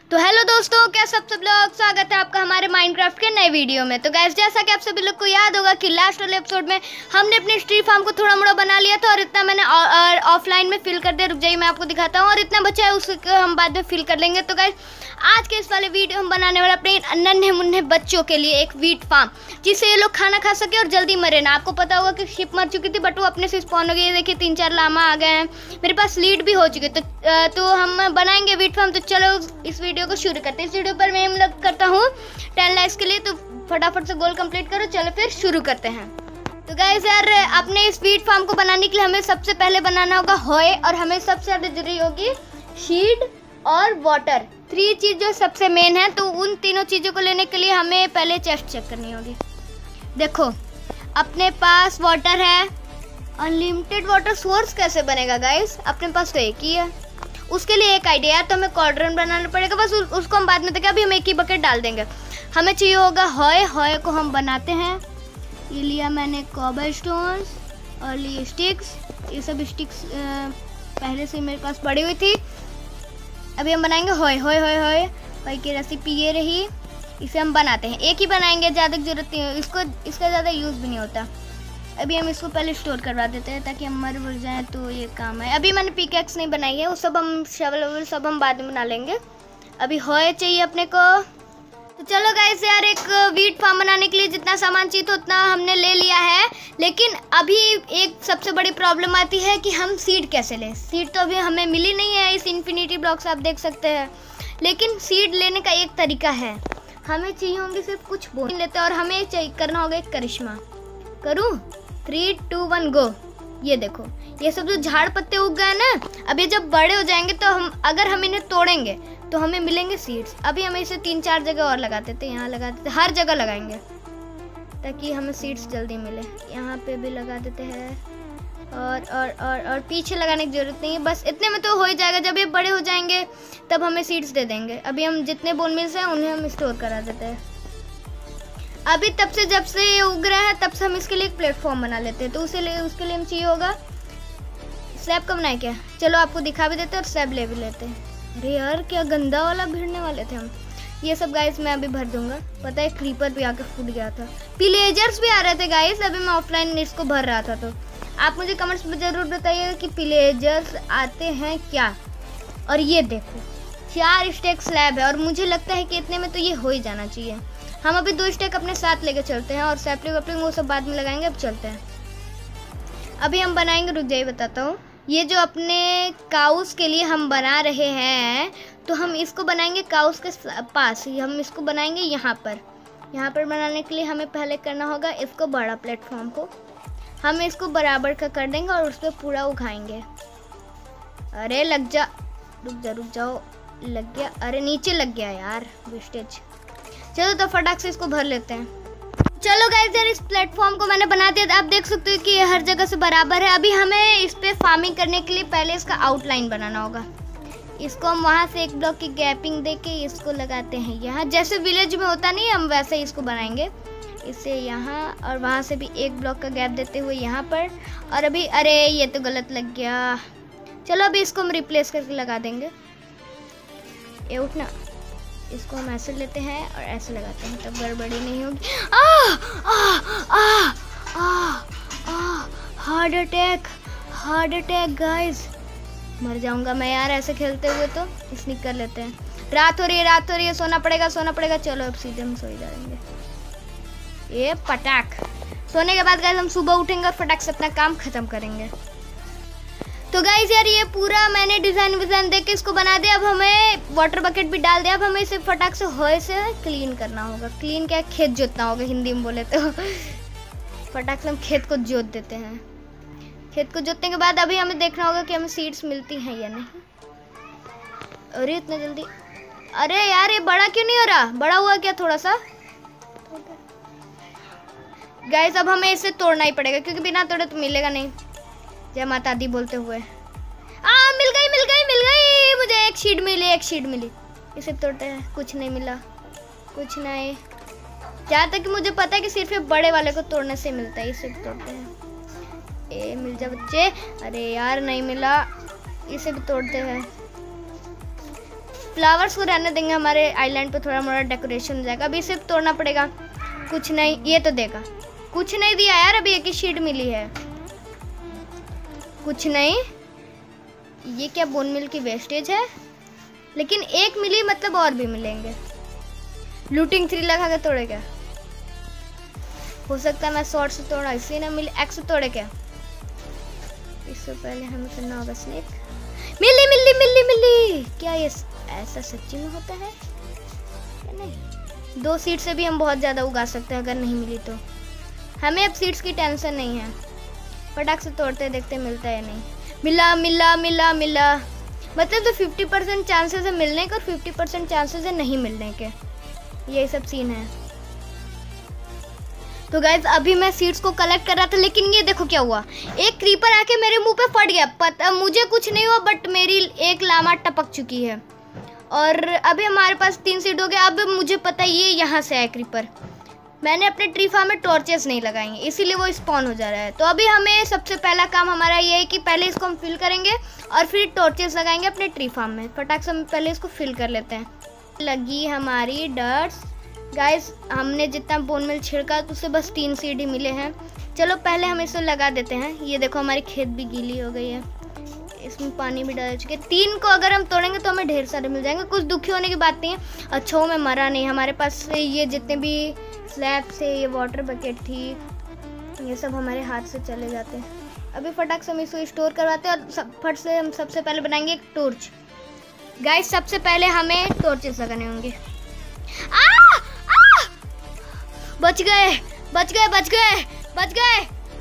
तो हेलो दोस्तों, कैसे सब लोग, स्वागत है आपका हमारे माइनक्राफ्ट के नए वीडियो में। तो गाइस, जैसा कि आप सभी लोग को याद होगा कि लास्ट वाले एपिसोड में हमने अपने स्ट्री फार्म को थोड़ा मोड़ा बना लिया था और इतना मैंने ऑफलाइन में फिल कर दिया। रुक जाइए, मैं आपको दिखाता हूँ। और इतना बचा है उसको हम बाद में फिल कर लेंगे। तो गाइस, आज के इस वाले वीडियो हम बनाने वाले अपने नन्हे मुन्ने बच्चों के लिए एक वीट फार्म, जिससे ये लोग खाना खा सके और जल्दी मरे ना। आपको पता होगा कि शिप मर चुकी थी, बट वो अपने से स्पॉन हो गई। देखिए 3-4 लामा आ गए हैं, मेरे पास लीड भी हो चुकी है। तो हम बनाएंगे वीट फार्म। तो चलो इस वीडियो को शुरू करते हैं। इस वीडियो पर मैं एम करता हूँ 10 लाइक्स के लिए, तो फटाफट से गोल कंप्लीट करो। चलो फिर शुरू करते हैं। तो गाइस यार, अपने इस वीट फार्म को बनाने के लिए हमें सबसे पहले बनाना होगा होए, और हमें सबसे ज़्यादा जरूरी होगी शीड और वाटर। 3 चीज़ जो सबसे मेन है। तो उन तीनों चीज़ों को लेने के लिए हमें पहले चेस्ट चेक करनी होगी। देखो अपने पास वाटर है, अनलिमिटेड वाटर सोर्स कैसे बनेगा गाइस? अपने पास तो एक ही है। उसके लिए एक आइडिया है, तो हमें कॉर्डरन बनाना पड़ेगा। बस उसको हम बाद में देखेंगे, अभी हम एक ही बकेट डाल देंगे। हमें चाहिए होगा होए। होए को हम बनाते हैं। ये लिया मैंने कॉबल स्टोन्स और लिए स्टिक्स। ये सब स्टिक्स पहले से मेरे पास पड़ी हुई थी। अभी हम बनाएंगे होए। होए होए होए होए की रेसिपी ये रही। इसे हम बनाते हैं, एक ही बनाएंगे, ज़्यादा की जरूरत नहीं है। इसका ज़्यादा यूज़ भी नहीं होता। अभी हम इसको पहले स्टोर करवा देते हैं ताकि हम मर जाए तो ये काम है। अभी मैंने पिकैक्स नहीं बनाई है, वो सब हम शवल सब हम बाद में बना लेंगे। अभी होए चाहिए अपने को। तो चलो गाइस यार, एक वीट फार्म बनाने के लिए जितना सामान चाहिए तो उतना हमने ले लिया है। लेकिन अभी एक सबसे बड़ी प्रॉब्लम आती है कि हम सीड कैसे लें। सीड तो अभी हमें मिली नहीं है इस इन्फिनिटी ब्लॉक्स, आप देख सकते हैं। लेकिन सीड लेने का एक तरीका है। हमें चाहिए होंगे सिर्फ कुछ बोन लेते हैं, और हमें चाहिए करना होगा एक करिश्मा। करूँ? 3, 2, 1 गो। ये देखो, ये सब जो झाड़ पत्ते उग गए ना, अब ये जब बड़े हो जाएंगे तो अगर हम इन्हें तोड़ेंगे तो हमें मिलेंगे सीड्स। अभी हम इसे 3-4 जगह और लगा देते हैं। यहाँ लगा देते, हर जगह लगाएंगे ताकि हमें सीड्स जल्दी मिले। यहाँ पे भी लगा देते हैं, और पीछे लगाने की जरूरत नहीं है। बस इतने में तो हो ही जाएगा। जब ये बड़े हो जाएंगे तब हमें सीड्स दे देंगे। अभी हम जितने बोन मिल्स हैं उन्हें हम स्टोर करा देते हैं। अभी तब से जब से ये उग रहा है तब से हम इसके लिए एक प्लेटफॉर्म बना लेते हैं। तो उसके लिए हम चाहिए होगा स्लैब का बनाए क्या? चलो आपको दिखा भी देते हैं और स्लैब ले भी लेते हैं। अरे यार, क्या गंदा वाला भिड़ने वाले थे हम। ये सब गाइस मैं अभी भर दूंगा। पता है क्रीपर भी आके फूट गया था। पिलेजर्स भी आ रहे थे गाइस, अभी मैं ऑफलाइन इसको भर रहा था। तो आप मुझे कमेंट्स में ज़रूर बताइएगा कि पिलेजर्स आते हैं क्या। और ये देखो 4 स्टेक स्लैब है, और मुझे लगता है कि इतने में तो ये हो ही जाना चाहिए। हम अभी 2 स्टेक अपने साथ लेके चलते हैं, और सैपलिंग वैपलिंग वो सब बाद में लगाएंगे। अब चलते हैं। अभी हम बनाएंगे, रुक जाइए बताता हूँ। ये जो अपने काउस के लिए हम बना रहे हैं, तो हम इसको बनाएंगे काउस के पास ही। हम इसको बनाएंगे यहाँ पर बनाने के लिए हमें पहले करना होगा इसको बड़ा प्लेटफॉर्म को हम इसको बराबर का कर देंगे और उस पर पूरा उगाएंगे। अरे लग जा, रुक जाओ, लग गया। अरे नीचे लग गया यार वेस्टेज। चलो तो फटाक से इसको भर लेते हैं। चलो गाइस यार, इस प्लेटफॉर्म को मैंने बना दिया। आप देख सकते हो कि ये हर जगह से बराबर है। अभी हमें इस पे फार्मिंग करने के लिए पहले इसका आउटलाइन बनाना होगा। इसको हम वहाँ से 1 ब्लॉक की गैपिंग देके इसको लगाते हैं यहाँ। जैसे विलेज में होता नहीं, हम वैसे ही इसको बनाएंगे। इसे यहाँ और वहाँ से भी 1 ब्लॉक का गैप देते हुए यहाँ पर। और अभी अरे ये तो गलत लग गया। चलो अभी इसको हम रिप्लेस करके लगा देंगे। ये उठना, इसको हम ऐसे लेते हैं और ऐसे लगाते हैं, तब गड़बड़ी नहीं होगी। हार्ट अटैक गाइस, मर जाऊंगा मैं यार ऐसे खेलते हुए। तो स्निक कर लेते हैं। रात हो रही है, सोना पड़ेगा। चलो अब सीधे हम सो ही जाएंगे। ये पटाख सोने के बाद गाइस हम सुबह उठेंगे और फटाक से अपना काम खत्म करेंगे। तो गाइस यार, ये पूरा मैंने डिज़ाइन दे के इसको बना दिया। अब हमें वाटर बकेट भी डाल दिया। अब हमें इसे फटाक से होए से क्लीन करना होगा। क्लीन क्या, खेत जोतना होगा हिंदी में बोले तो। फटाक से हम खेत को जोत देते हैं। खेत को जोतने के बाद अभी हमें देखना होगा कि हमें सीड्स मिलती हैं या नहीं। अरे इतना जल्दी, अरे यार ये बड़ा क्यों नहीं हो रहा? बड़ा हुआ क्या थोड़ा सा? गाइस अब हमें इसे तोड़ना ही पड़ेगा, क्योंकि बिना तोड़े तो मिलेगा नहीं। जय माता दी बोलते हुए। मिल गई मुझे। एक शीट मिली। इसे तोड़ते हैं। कुछ नहीं मिला, कुछ नहीं। जहाँ तक कि मुझे पता है कि सिर्फ बड़े वाले को तोड़ने से मिलता है। इसे तोड़ते हैं। मिल जा बच्चे। अरे यार नहीं मिला, इसे भी तोड़ते हैं। फ्लावर्स को रहने देंगे, हमारे आइलैंड पे थोड़ा मोड़ा डेकोरेशन हो जाएगा। अभी सिर्फ तोड़ना पड़ेगा, कुछ नहीं। ये तो देगा, कुछ नहीं दिया यार, अभी एक ही शीट मिली है, कुछ नहीं। ये क्या बोन मिल की वेस्टेज है, लेकिन एक मिली, मतलब और भी मिलेंगे। लूटिंग 3 लगा के तोड़े क्या? हो सकता है मैं शॉर्ट से तोड़ा, इसलिए ना मिले। एक्स से तोड़े क्या? इससे पहले हमें करना होगा स्नेक। मिली मिली मिली मिली। क्या ये ऐसा सच्ची में होता है या नहीं? 2 सीड से भी हम बहुत ज़्यादा उगा सकते हैं, अगर नहीं मिली तो। हमें अब सीड्स की टेंशन नहीं है, फटाक से तोड़ते देखते मिलता है नहीं। मिला मिला मिला मिला, मतलब तो 50% चांसेस है मिलने के और 50% चांसेस है नहीं मिलने के, यही सब सीन है। तो गाइज अभी मैं सीड्स को कलेक्ट कर रहा था, लेकिन ये देखो क्या हुआ, एक क्रीपर आके मेरे मुंह पे फट गया। पता मुझे कुछ नहीं हुआ, बट मेरी एक लामा टपक चुकी है। और अभी हमारे पास 3 सीड हो गया। अब मुझे पता है ये यहाँ से आया क्रीपर। मैंने अपने ट्री फार्म में टॉर्चेस नहीं लगाएंगे, इसीलिए वो स्पॉन हो जा रहा है। तो अभी हमें सबसे पहला काम हमारा ये है कि पहले इसको हम फिल करेंगे और फिर टॉर्चेस लगाएंगे अपने ट्री फार्म में। फटाक से हम पहले इसको फिल कर लेते हैं। लगी हमारी डर्ट्स। गाइस हमने जितना बोन मिल छिड़का तो उससे बस 3 सीड ही मिले हैं। चलो पहले हम इसे लगा देते हैं। ये देखो हमारी खेत भी गीली हो गई है, इसमें पानी भी डाल चुके। 3 को अगर हम तोड़ेंगे तो हमें ढेर सारे मिल जाएंगे, कुछ दुखी होने की बात नहीं है। अच्छा मैं मरा नहीं, हमारे पास ये जितने भी स्लैब से ये वाटर बकेट थी, ये सब हमारे हाथ से चले जाते हैं। अभी फटाक से हम इसको स्टोर करवाते हैं और फट से हम सबसे पहले बनाएंगे एक टॉर्च। गाइस सबसे पहले हमें टॉर्चेस लगाने होंगे। बच गए बच गए बच गए बच गए,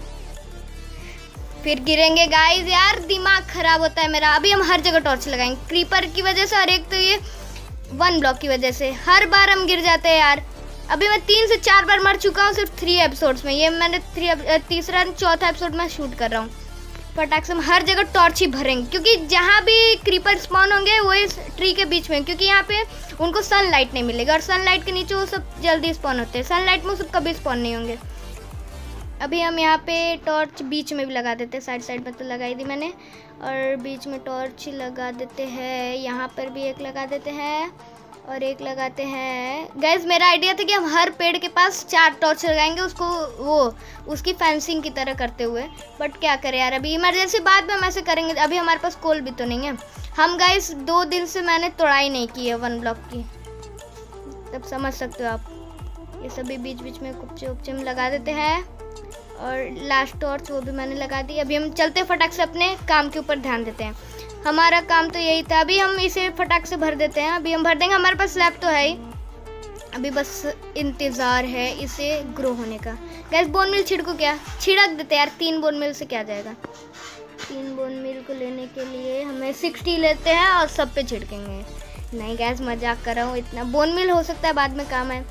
फिर गिरेंगे गाइस। यार दिमाग खराब होता है मेरा। अभी हम हर जगह टॉर्च लगाएंगे, क्रीपर की वजह से और एक तो ये 1 ब्लॉक की वजह से हर बार हम गिर जाते हैं यार। अभी मैं 3 से 4 बार मर चुका हूँ सिर्फ 3 एपिसोड्स में। ये मैंने तीसरा चौथा एपिसोड में शूट कर रहा हूँ। फटाक से हम हर जगह टॉर्च ही भरेंगे, क्योंकि जहाँ भी क्रीपर स्पॉन होंगे वो इस ट्री के बीच में, क्योंकि यहाँ पे उनको सनलाइट नहीं मिलेगा और सनलाइट के नीचे वो सब जल्दी स्पॉन होते हैं। सनलाइट में वो सब कभी स्पॉन नहीं होंगे। अभी हम यहाँ पे टॉर्च बीच में भी लगा देते हैं, साइड में तो लगाई थी मैंने, और बीच में टॉर्च लगा देते हैं। यहाँ पर भी एक लगा देते हैं और एक लगाते हैं। गाइज मेरा आइडिया था कि हम हर पेड़ के पास 4 टॉर्च लगाएंगे, उसको उसकी फेंसिंग की तरह करते हुए, बट क्या करें यार, अभी इमरजेंसी बाद में हम ऐसे करेंगे। अभी हमारे पास कोल भी तो नहीं है। हम गाइज 2 दिन से मैंने तोड़ाई नहीं की है 1 ब्लॉक की, तब समझ सकते हो आप। ये सभी बीच बीच में कुप्चे उपचे में लगा देते हैं और लास्ट टॉर्च वो भी मैंने लगा दी। अभी हम चलते फटाक से अपने काम के ऊपर ध्यान देते हैं। हमारा काम तो यही था। अभी हम इसे फटाक से भर देते हैं। अभी हम भर देंगे, हमारे पास स्लैब तो है ही, अभी बस इंतज़ार है इसे ग्रो होने का। गैस बोन मिल छिड़को क्या? छिड़क देते यार, 3 बोन मिल से क्या जाएगा। 3 बोन मिल को लेने के लिए हमें 60 लेते हैं और सब पे छिड़केंगे। नहीं गैस मजाक कर रहा हूँ, इतना बोन मिल हो सकता है बाद में काम है।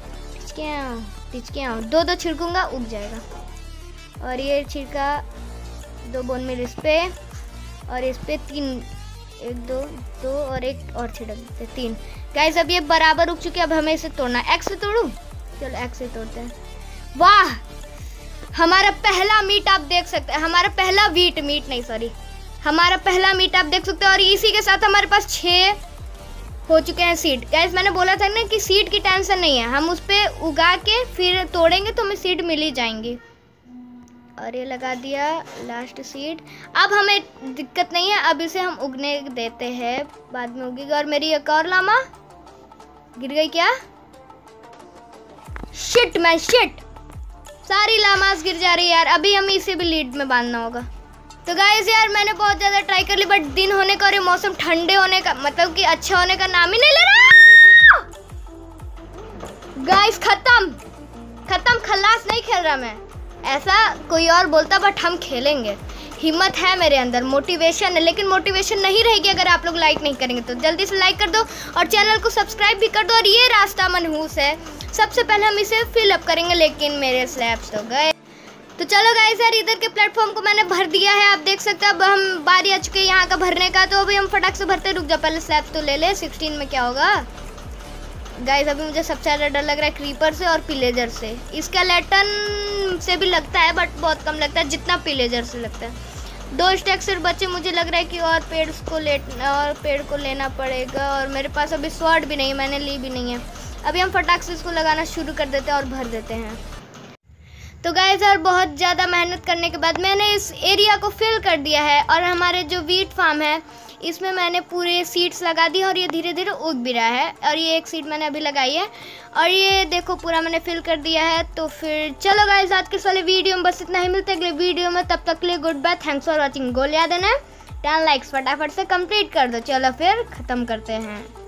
टिचके 2 छिड़कूँगा उग जाएगा। और ये छिड़का 2 बोन मिल इस पे और इस पे 3, 1 2 और एक और छिड़क देते 3। गाइस अब ये बराबर उग चुके, अब हमें इसे तोड़ना है। एक्स से तोड़ूं? चलो एक्स से तोड़ते हैं। वाह हमारा पहला मीट आप देख सकते हैं, हमारा पहला हमारा पहला मीट आप देख सकते हैं। और इसी के साथ हमारे पास 6 हो चुके हैं सीड। गाइस मैंने बोला था ना कि सीड की टेंशन नहीं है, हम उस पर उगा के फिर तोड़ेंगे तो हमें सीड मिल ही जाएंगी। और ये लगा दिया लास्ट सीड। अब हमें दिक्कत नहीं है, अब इसे हम उगने देते हैं, बाद में उगेगा। और मेरी एक और लामा गिर गई क्या? शिट मैन शिट, सारी लामास गिर जा रही है यार। अभी हमें इसे भी लीड में बांधना होगा। तो गाइस यार मैंने बहुत ज़्यादा ट्राई कर ली, बट दिन होने का और ये मौसम ठंडे होने का, मतलब कि अच्छा होने का नाम ही नहीं ले रहा। गाइस खत्म, खल्लास नहीं खेल रहा मैं, ऐसा कोई और बोलता, बट हम खेलेंगे। हिम्मत है मेरे अंदर, मोटिवेशन है, लेकिन मोटिवेशन नहीं रहेगी अगर आप लोग लाइक नहीं करेंगे। तो जल्दी से लाइक कर दो और चैनल को सब्सक्राइब भी कर दो। और ये रास्ता मनहूस है, सबसे पहले हम इसे फिल अप करेंगे, लेकिन मेरे स्लैब्स तो गए। तो चलो गाइस यार इधर के प्लेटफॉर्म को मैंने भर दिया है, आप देख सकते हैं। अब हम बारी आ चुके हैं यहाँ का भरने का, तो अभी हम फटाक से भरते। रुक जा, पहले स्लैब्स तो ले ले। 16 में क्या होगा गाइस? अभी मुझे सबसे ज़्यादा डर लग रहा है क्रीपर से और पिलेजर से। स्केलेटन से भी लगता है बट बहुत कम लगता है जितना पिलेजर से लगता है। 2 स्टैक सिर्फ बचे, मुझे लग रहा है कि और पेड़ को लेना पड़ेगा। और मेरे पास अभी स्वॉर्ड भी नहीं है, मैंने ली भी नहीं है। अभी हम फटाक से इसको लगाना शुरू कर देते हैं और भर देते हैं। तो गाइस यार बहुत ज़्यादा मेहनत करने के बाद मैंने इस एरिया को फिल कर दिया है। और हमारे जो वीट फार्म है इसमें मैंने पूरे सीड्स लगा दी और ये धीरे धीरे उग भी रहा है। और ये एक सीड मैंने अभी लगाई है और ये देखो पूरा मैंने फिल कर दिया है। तो फिर चलो गाइस आज के इस वाले वीडियो में बस इतना ही, मिलते हैं अगले वीडियो में। तब तक के लिए good bye, thanks for watching. Goal याद है ना, 10 लाइक्स फटाफट से कंप्लीट कर दो। चलो फिर ख़त्म करते हैं।